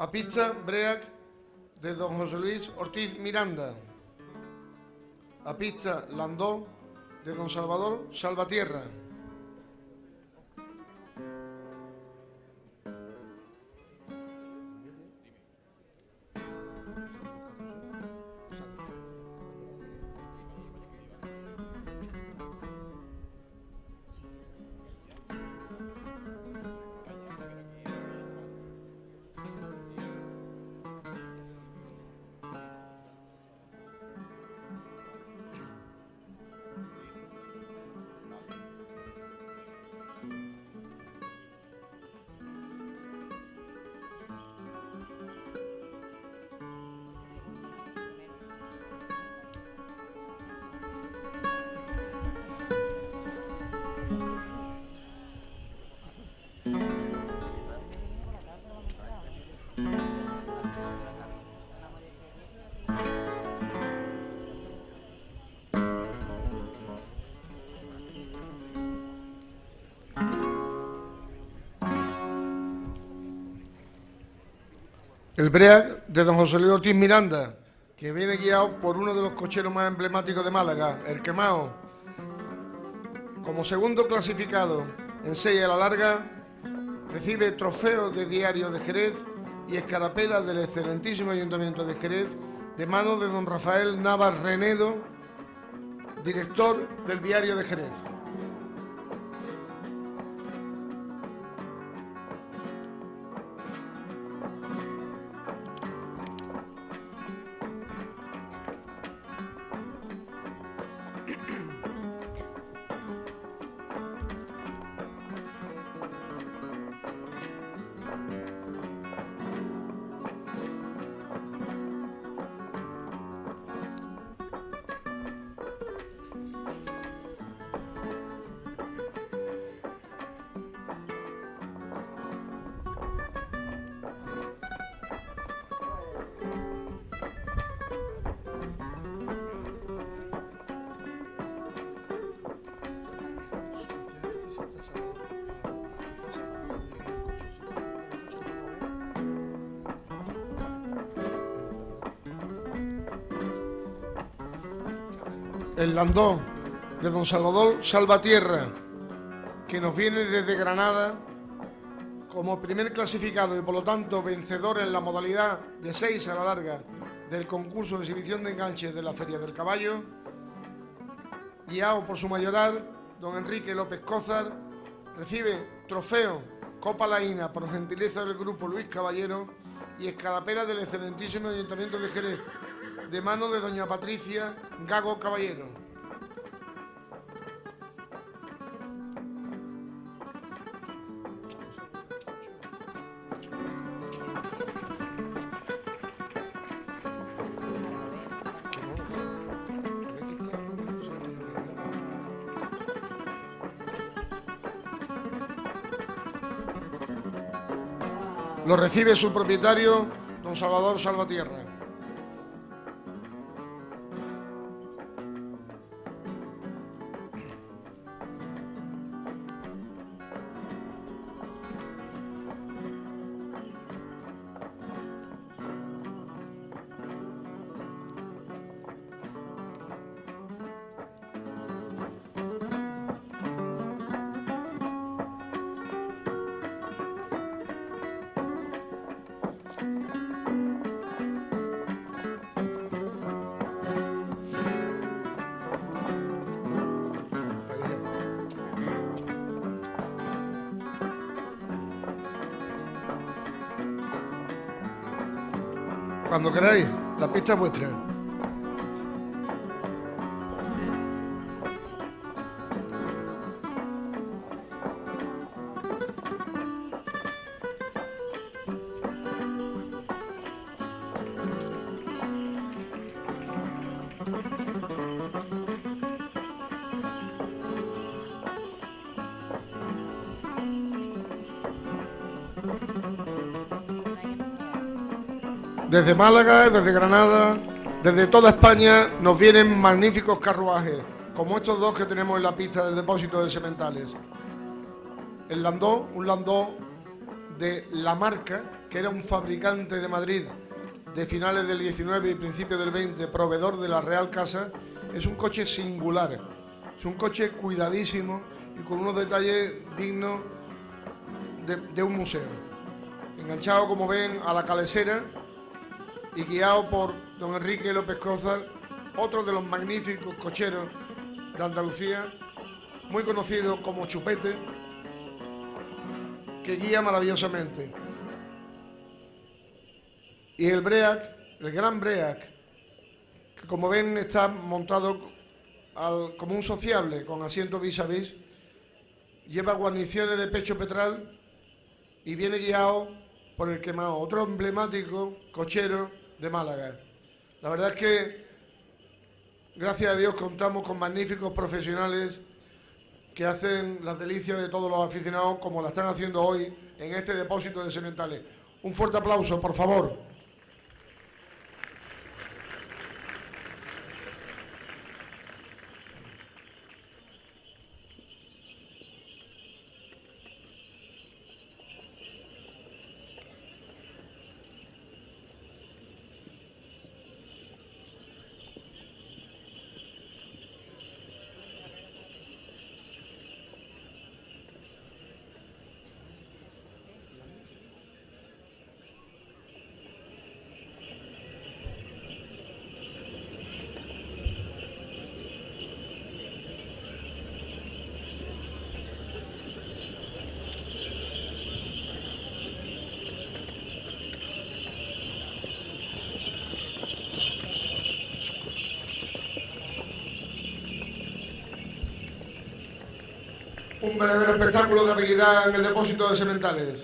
A pista, Break, de don José Luis Ortiz Miranda. A pista, Landó, de don Salvador Salvatierra. El Break de don José Luis Ortiz Miranda, que viene guiado por uno de los cocheros más emblemáticos de Málaga, el Quemao. Como segundo clasificado en 6 a la larga, recibe trofeo de Diario de Jerez y escarapela del excelentísimo Ayuntamiento de Jerez, de manos de don Rafael Navas Renedo, director del Diario de Jerez. El Landó de don Salvador Salvatierra, que nos viene desde Granada como primer clasificado y por lo tanto vencedor en la modalidad de 6 a la larga del concurso de exhibición de enganches de la Feria del Caballo, guiado por su mayoral, don Enrique López Cózar, recibe trofeo Copa Laína por gentileza del grupo Luis Caballero y escarapela del excelentísimo Ayuntamiento de Jerez, de mano de doña Patricia Gago Caballero. Lo recibe su propietario, don Salvador Salvatierra. Cuando queráis, la pista es vuestra. Desde Málaga, desde Granada, desde toda España nos vienen magníficos carruajes, como estos dos que tenemos en la pista del depósito de sementales. El Landó, un Landó de la marca, que que era un fabricante de Madrid de finales del 19 y principios del 20, proveedor de la Real Casa, es un coche singular, es un coche cuidadísimo y con unos detalles dignos de un museo. Enganchado, como ven, a la calesera y guiado por don Enrique López Cózar, otro de los magníficos cocheros de Andalucía, muy conocido como Chupete, que guía maravillosamente. Y el Break, el gran Break, que como ven está montado como un sociable con asiento vis a vis, lleva guarniciones de pecho petral y viene guiado por el Quemao, otro emblemático cochero de Málaga. La verdad es que, gracias a Dios, contamos con magníficos profesionales que hacen las delicias de todos los aficionados, como la están haciendo hoy en este depósito de sementales. Un fuerte aplauso, por favor. Un verdadero espectáculo de habilidad en el depósito de sementales.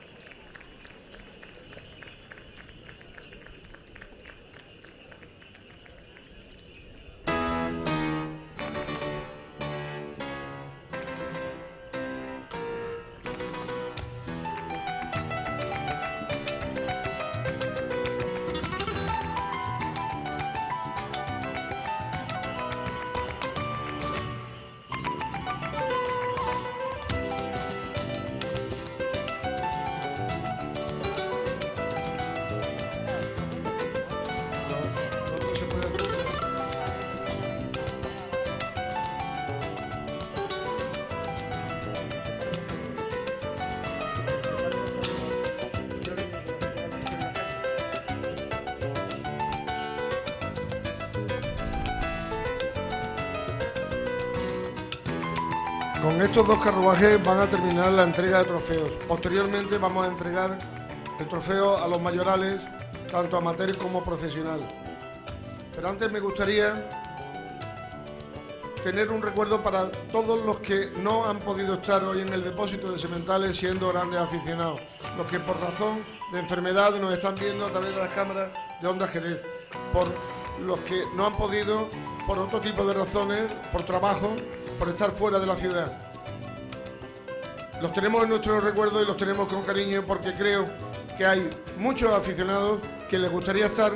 Con estos dos carruajes van a terminar la entrega de trofeos. Posteriormente vamos a entregar el trofeo a los mayorales, tanto amateur como profesional. Pero antes me gustaría tener un recuerdo para todos los que no han podido estar hoy en el depósito de sementales siendo grandes aficionados, los que por razón de enfermedad nos están viendo a través de las cámaras de Onda Jerez, por los que no han podido por otro tipo de razones, por trabajo, por estar fuera de la ciudad. Los tenemos en nuestro recuerdo y los tenemos con cariño porque creo que hay muchos aficionados que les gustaría estar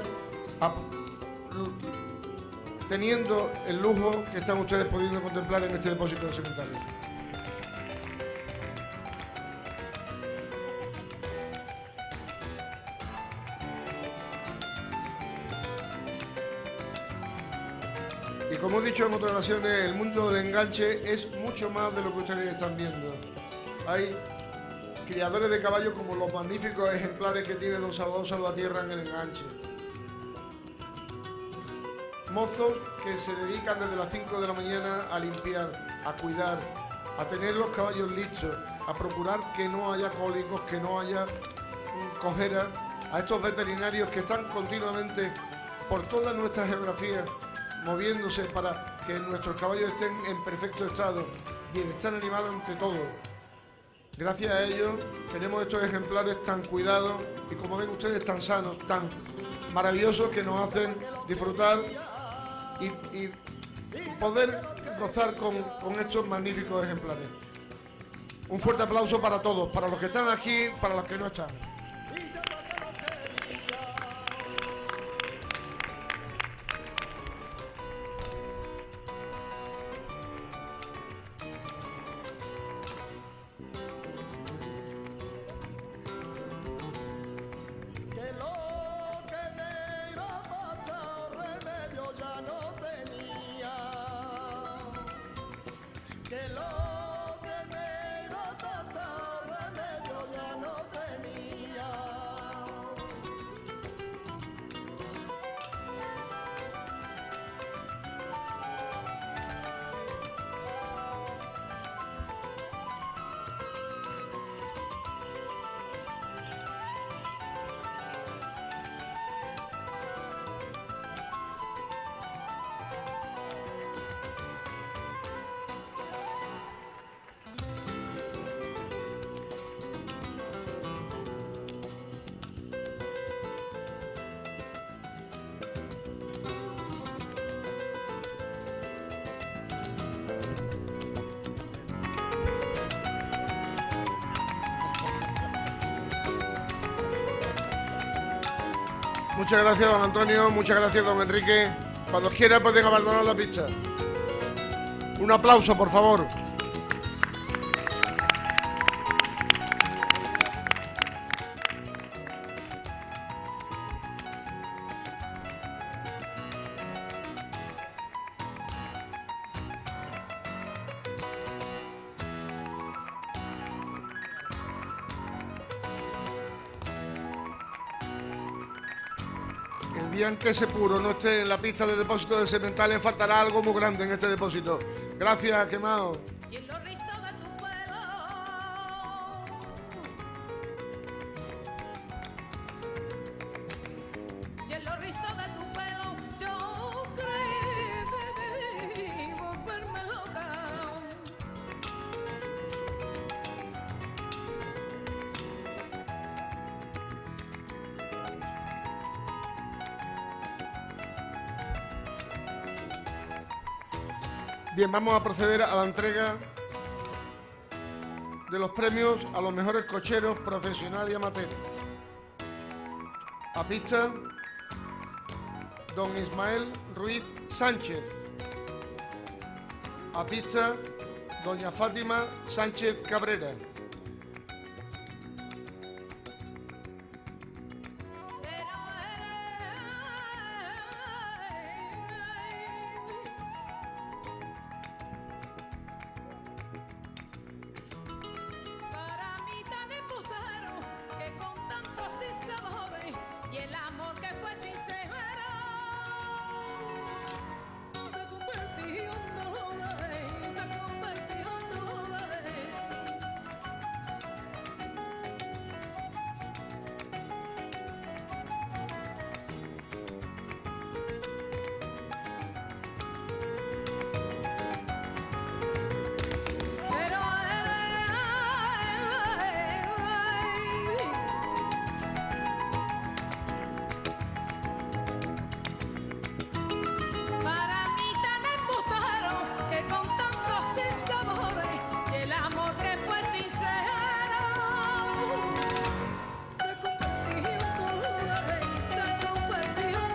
teniendo el lujo que están ustedes pudiendo contemplar en este depósito de sementales. Y como he dicho en otras ocasiones, el mundo del enganche es mucho más de lo que ustedes están viendo. Hay criadores de caballos como los magníficos ejemplares que tiene don Salvador Salvatierra en el enganche. Mozos que se dedican desde las 5 de la mañana a limpiar, a cuidar, a tener los caballos listos, a procurar que no haya cólicos, que no haya cojeras, a estos veterinarios que están continuamente por toda nuestra geografía moviéndose para que nuestros caballos estén en perfecto estado, bienestar animal ante todo. Gracias a ellos tenemos estos ejemplares tan cuidados y, como ven ustedes, tan sanos, tan maravillosos, que nos hacen disfrutar y poder gozar con estos magníficos ejemplares. Un fuerte aplauso para todos, para los que están aquí, para los que no están. Muchas gracias, don Antonio. Muchas gracias, don Enrique. Cuando quiera pueden abandonar la pista. Un aplauso, por favor. El día en que ese puro no esté en la pista de depósito de sementales, faltará algo muy grande en este depósito. Gracias, quemado. Y en los rizos de tu pelo, y en los rizos de tu pelo, yo creí volverme loca. Bien, vamos a proceder a la entrega de los premios a los mejores cocheros profesional y amateur. A pista, don Ismael Ruiz Sánchez. A pista, doña Fátima Sánchez Cabrera. Para mí tan embustero que con tantos sinsabores y el amor que fue sincero se convirtió en dolores, se convirtió en dolores. Pero para mí tan embustero que con tantos sinsabores y el amor que fue sincero se convirtió en dolores, se convirtió en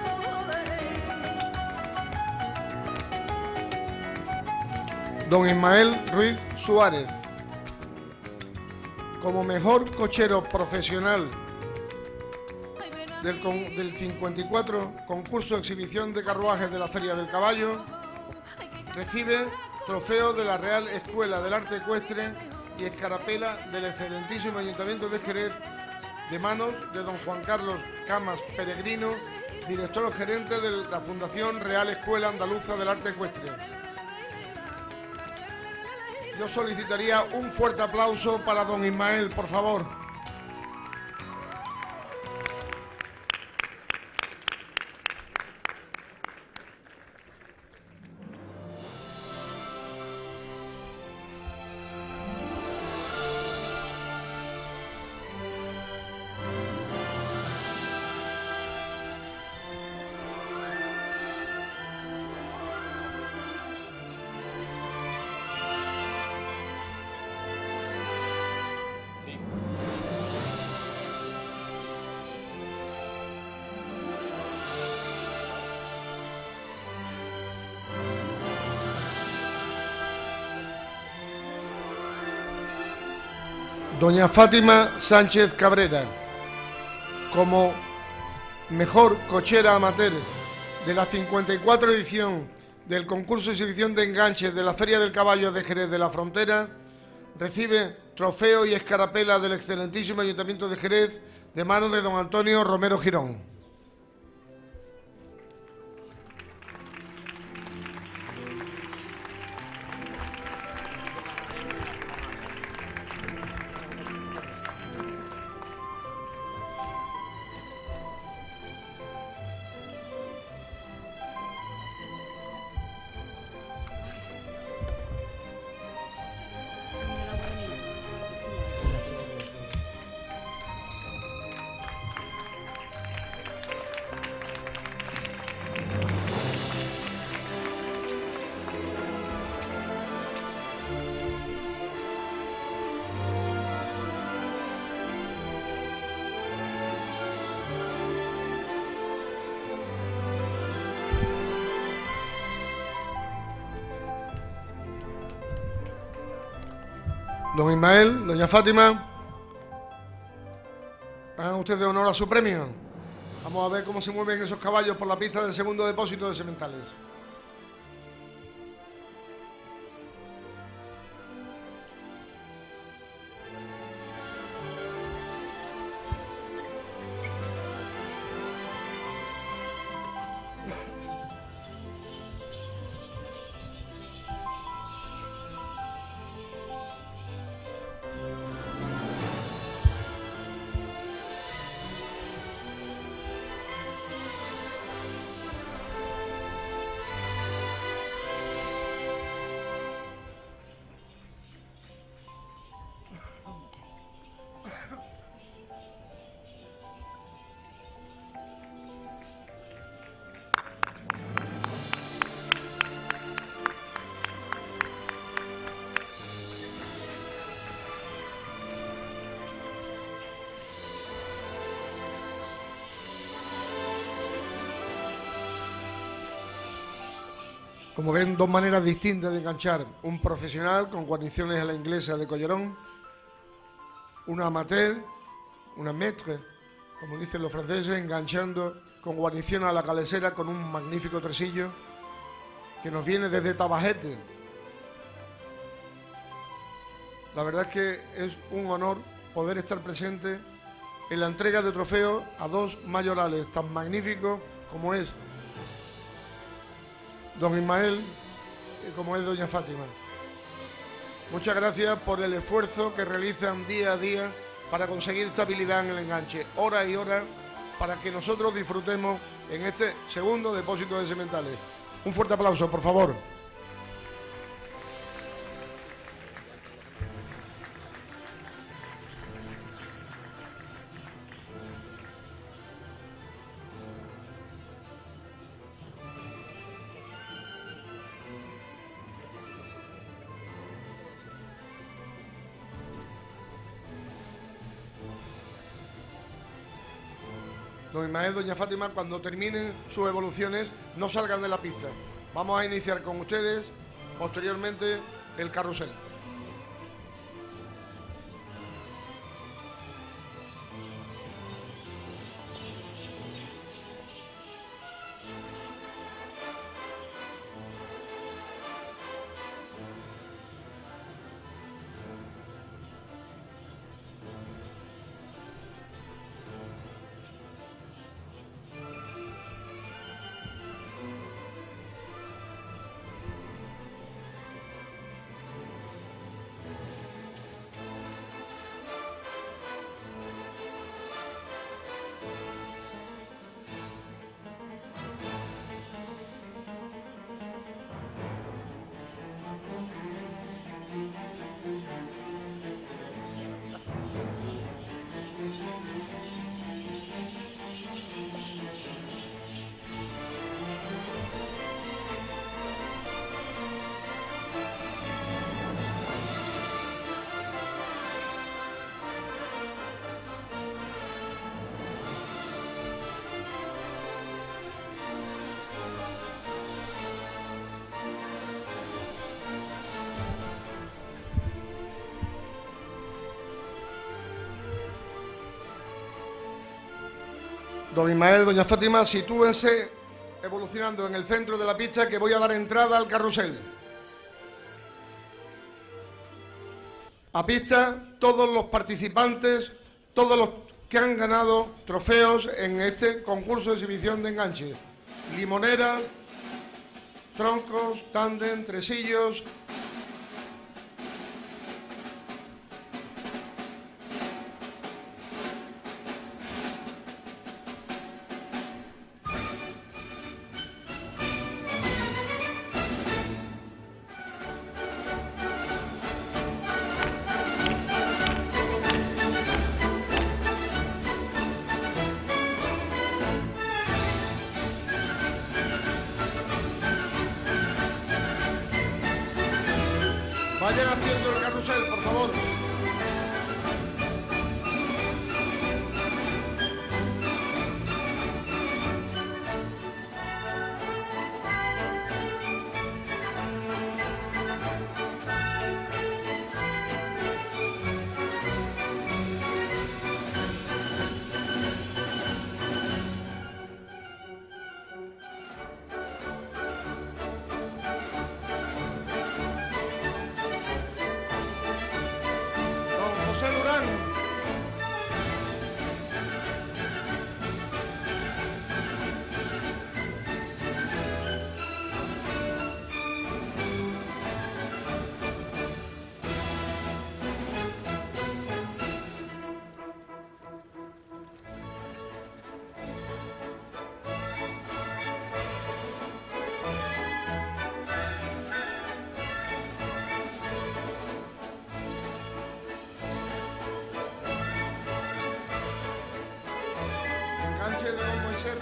dolores. Don Ismael Ruiz Suárez. Como mejor cochero profesional Ay, ven a del 54 concurso de exhibición de carruajes de la Feria del Caballo, recibe trofeo de la Real Escuela del Arte Ecuestre y escarapela del excelentísimo Ayuntamiento de Jerez, de manos de don Juan Carlos Camas Peregrino, director gerente de la Fundación Real Escuela Andaluza del Arte Ecuestre. Yo solicitaría un fuerte aplauso para don Ismael, por favor. Doña Fátima Sánchez Cabrera, como mejor cochera amateur de la 54 edición del concurso de exhibición de enganches de la Feria del Caballo de Jerez de la Frontera, recibe trofeo y escarapela del excelentísimo Ayuntamiento de Jerez de manos de don Antonio Romero Girón. Don Ismael, doña Fátima, hagan ustedes honor a su premio. Vamos a ver cómo se mueven esos caballos por la pista del segundo depósito de sementales. Como ven, dos maneras distintas de enganchar. Un profesional con guarniciones a la inglesa de collarón, un amateur, una maître, como dicen los franceses, enganchando con guarnición a la calesera con un magnífico tresillo que nos viene desde Tabajete. La verdad es que es un honor poder estar presente en la entrega de trofeos a dos mayorales tan magníficos como es don Ismael y como es doña Fátima. Muchas gracias por el esfuerzo que realizan día a día para conseguir estabilidad en el enganche, hora y hora, para que nosotros disfrutemos en este segundo depósito de sementales. Un fuerte aplauso, por favor. Don Ismael, doña Fátima, cuando terminen sus evoluciones, no salgan de la pista. Vamos a iniciar con ustedes, posteriormente, el carrusel. Don Ismael, doña Fátima, sitúense evolucionando en el centro de la pista, que voy a dar entrada al carrusel. A pista todos los participantes, todos los que han ganado trofeos en este concurso de exhibición de enganche. Limonera, troncos, tándem, tresillos. Vayan haciendo el carrusel, por favor.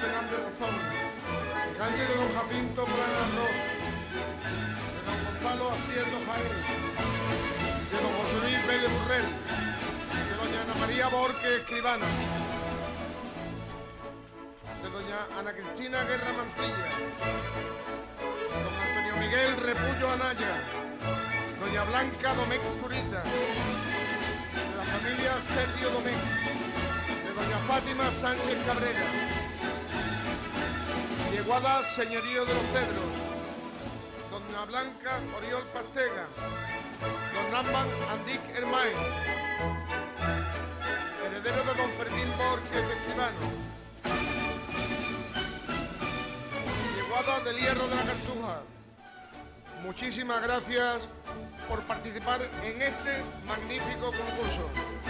Fernández Rozón, calle de don Jacinto Plana Ros, de don Gonzalo Asieto Jaén, de don José Luis Vélez Burrell, de doña Ana María Borque Escribana, de doña Ana Cristina Guerra Mancilla, don Antonio Miguel Repullo Anaya, doña Blanca Domecq Zurita, de la familia Sergio Domecq, de doña Fátima Sánchez Cabrera, Yeguada Señorío de los Cedros, doña Blanca Oriol Pastega, don Namban Andic Hermain, heredero de don Fermín Borges Escribano, Yeguada del Hierro de la Cartuja. Muchísimas gracias por participar en este magnífico concurso.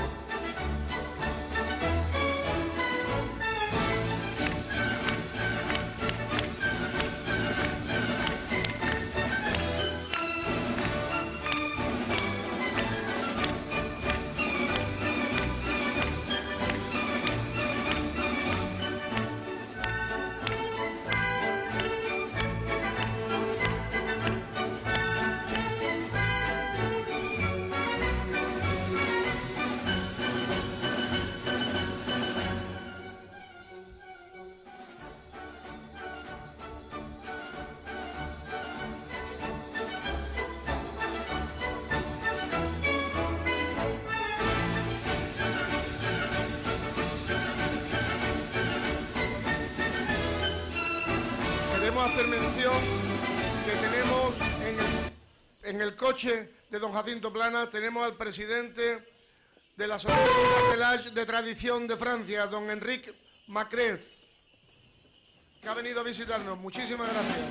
Queremos hacer mención que tenemos en el coche de don Jacinto Plana, tenemos al presidente de la Asociación de Tradición de Francia, don Enrique Macrez, que ha venido a visitarnos. Muchísimas gracias.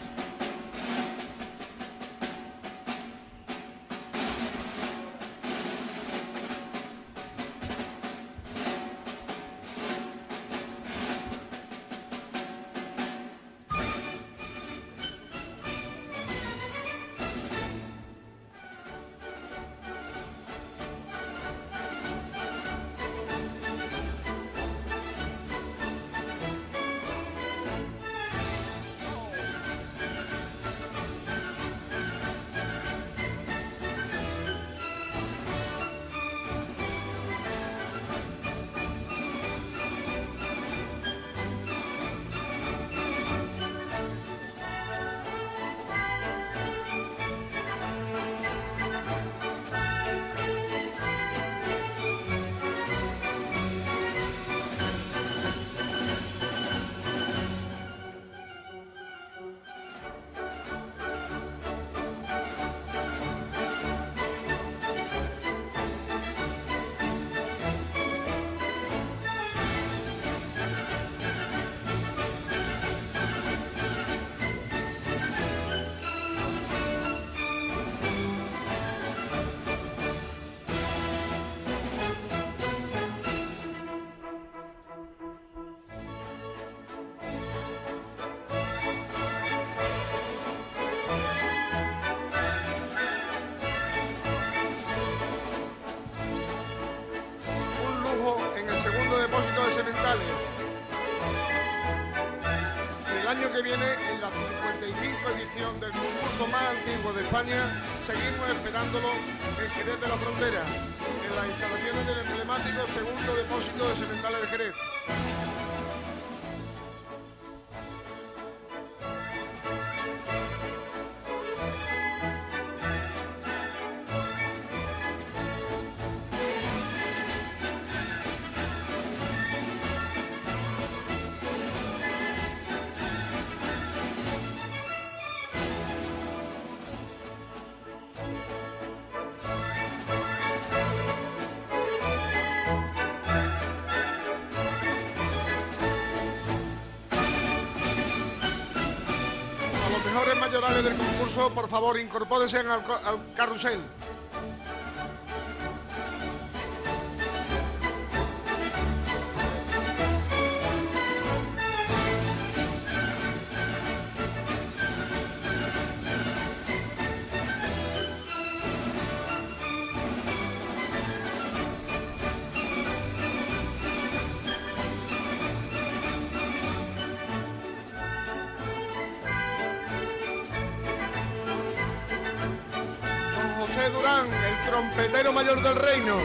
Depósito de sementales. El año que viene, en la 55 edición del concurso más antiguo de España, seguimos esperándolo en Jerez de la Frontera, en las instalaciones del emblemático segundo depósito de sementales de Jerez. Mejores mayorales del concurso, por favor, incorpórense al carrusel. José Durán, el trompetero mayor del reino.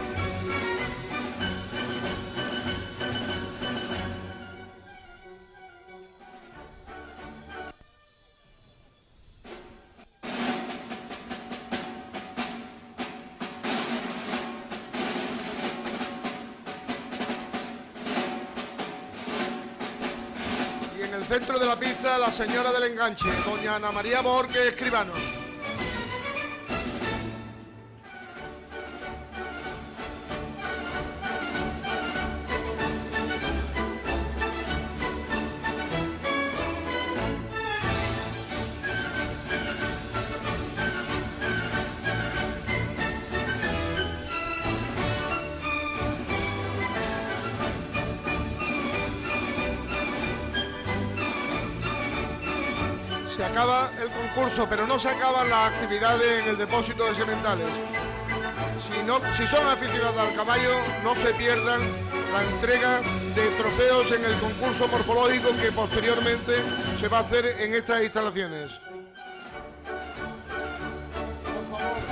En el centro de la pista, la señora del enganche, doña Ana María Borges Escribano. Se acaba el concurso, pero no se acaban las actividades en el depósito de sementales. Si son aficionados al caballo, no se pierdan la entrega de trofeos en el concurso morfológico que posteriormente se va a hacer en estas instalaciones. Por favor.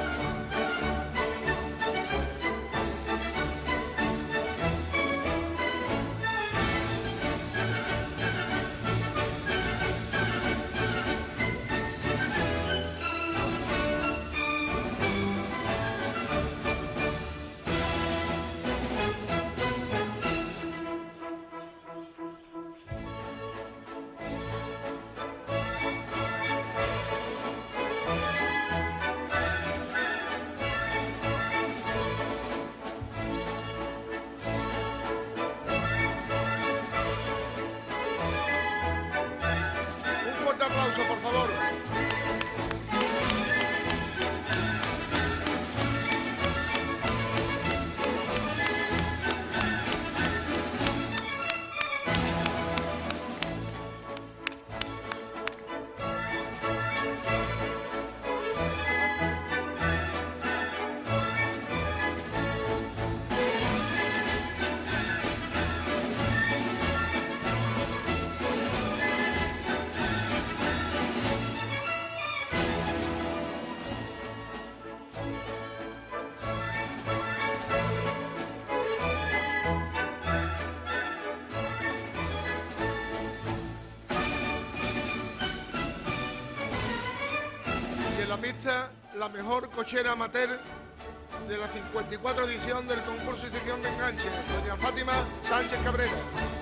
Un fuerte aplauso, por favor. En la pista, la mejor cochera amateur de la 54 edición del concurso de sección de enganche, doña Fátima Sánchez Cabrera.